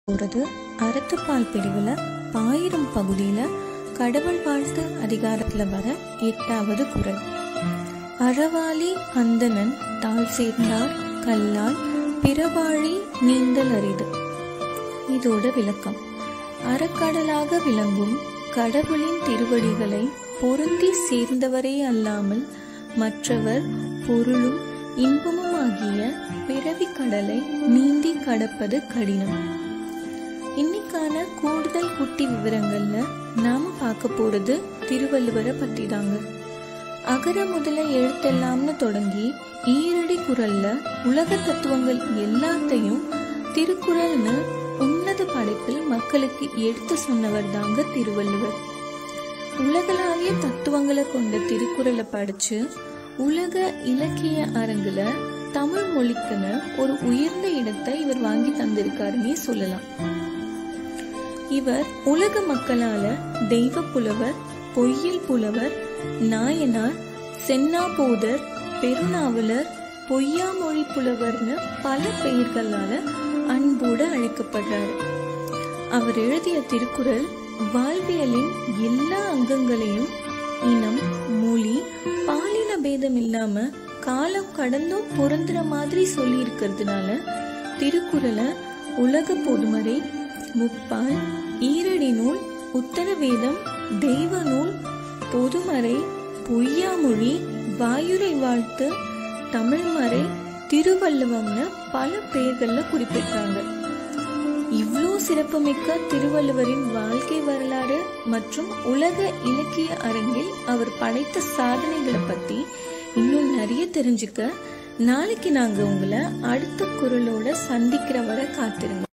போறது அறத்துப்பால் பிரிவுல பாயிரம் பகுதியில கடவுள் வாழ்த்து அதிகாரத்துல வர 8வது குறள். அறவாளி அந்தணன் தாழ் சேர்ந்தார் கல்லால் பிறவாழி நீந்தல் அரிது. இதோட விளக்கம்: அறக்கடலாக விளங்கும் கடவுளின் திருவடிகளை பொருந்தி சேர்ந்தவரே அல்லாமல் மற்றவர் பொருளும் இன்பமும் ஆகிய பிறவி கடலை நீந்தி கடப்பது கடினம். இன்னைக்கான கூடுதல் குட்டி விவரங்கள்ல நாம பார்க்க போறது திருவள்ளுவரை பத்தி தாங்க. அகர முதல எழுத்தெல்லாம்னு தொடங்கி ஈரடி குறள்ல உலக தத்துவங்கள் எல்லாத்தையும் திருக்குறள்னு உன்னத படைப்பில் மக்களுக்கு எடுத்து சொன்னவர் தாங்க திருவள்ளுவர். உலகளாவிய தத்துவங்களை கொண்ட திருக்குறளை படிச்சு உலக இலக்கிய அரங்குல தமிழ் மொழிக்குன்னு ஒரு உயர்ந்த இடத்தை இவர் வாங்கி தந்திருக்காருன்னே சொல்லலாம். இவர் உலக மக்களால தெய்வ புலவர், பொய்யில் புலவர், நாயனார், சென்னாபோதர், பெருநாவலர், பொய்யாமொழி புலவர்னு பல பெயர்களால அன்போடு அழைக்கப்படுறாரு. அவர் எழுதிய திருக்குறள் வாழ்வியலின் எல்லா அங்கங்களையும் இனம், மொழி, பாலின பேதம் இல்லாம காலம் கடந்தும் பொருந்துற மாதிரி சொல்லி இருக்கிறதுனால திருக்குறளை உலக பொதுமறை, முப்பால், ஈரடி நூல், உத்தர வேதம், தெய்வ நூல், பொதுமறை, பொய்யாமொழி, வாயுரை வாழ்த்து, தமிழ்மறை, திருவள்ளுவம்னு பல பெயர்கள்ல குறிப்பிட்டாங்க. இவ்வளோ சிறப்புமிக்க திருவள்ளுவரின் வாழ்க்கை வரலாறு மற்றும் உலக இலக்கிய அரங்கில் அவர் படைத்த சாதனைகளை பத்தி இன்னும் நிறைய தெரிஞ்சுக்க நாளைக்கு நாங்க உங்களை அடுத்த குறளோட சந்திக்கிற வரை காத்திருங்க.